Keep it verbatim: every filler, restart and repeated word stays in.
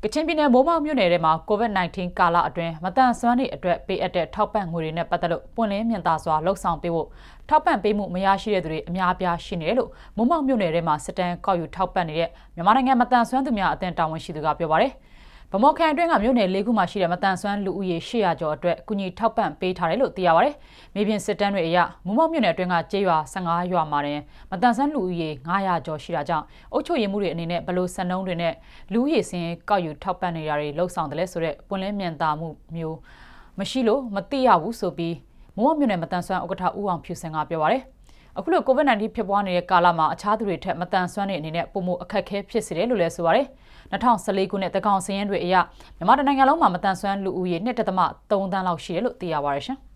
ကချင်ပြည်နယ်မိုးမောက်မြို့နယ်ထဲမှာ ကိုဗစ် ၁၉ ကာလအတွင်းမတန်ဆွမ်းသည့်အတွက်ပေးအပ်တဲ့ထောက်ပံ့ငွေတွေနဲ့ပတ်သက်လို့ပွင့်လင်းမြင်သာစွာလှုပ်ဆောင်ပေးဖို့ထောက်ပံ့ပေးမှုမရရှိတဲ့သူတွေအများအပြားရှိနေတယ်လို့မိုးမောက်မြို့နယ်ထဲမှာစစ်တမ်းကောက်ယူထောက်ပံ့နေတဲ့မြန်မာနိုင်ငံမတန်ဆွမ်းသူများအသင်းတာဝန်ရှိသူကပြောပါတယ်။ဗမော်ခရိုင်အတွင်းကမြို့နယ်လေးခုမှာရှိတဲ့မတန်ဆွမ်းလူဦးရေ၈၀၀ကျော်အတွက်ကုညီထောက်ပံ့ပေးထားတယ်လို့သိရပါတယ်။မြေပြင်စစ်တမ်းတွေအရမိုးမောက်မြို့နယ်အတွင်းကကျေးရွာ၁၅ရွာမှာတင်မတန်ဆွမ်းလူဦးရေ၅၀၀ကျော်ရှိတာကြောင့်အုပ်ချုပ်ရေးမှုတွေအနေနဲ့ဘလို့စံနှုန်းတွေနဲ့လူဦးရေစင်းကောက်ယူထောက်ပံ့နေတာတွေလှုပ်ဆောင်တယ်လဲဆိုတဲ့ပွင့်လင်းမြင်သာမှုမျိုးမရှိလို့မသိရဘူးဆိုပြီးမိုးမောက်မြို့နယ်မတန်ဆွမ်းဥက္ကဋ္ဌဦးအောင်ဖြူစင်ကပြောပါတယ်။အခုလိုကိုဗစ် ၁၉ ဖြစ်ပွားနေတဲ့ကာလမှာအခြားသူတွေထက်မတန်ဆွမ်းတဲ့အနေနဲ့ပုံမှုအခက်အခဲဖြစ်စေတယ်လို့လည်းဆိုပါတယ်။၂၀၁၄ခုနှစ်တကောင်စည်ရင်းတွေအရမြန်မာနိုင်ငံလုံးမှာမတန်ဆွမ်းလူဦးရေ ၂.၃ သန်းလောက်ရှိတယ်လို့သိရပါတယ်ရှင်။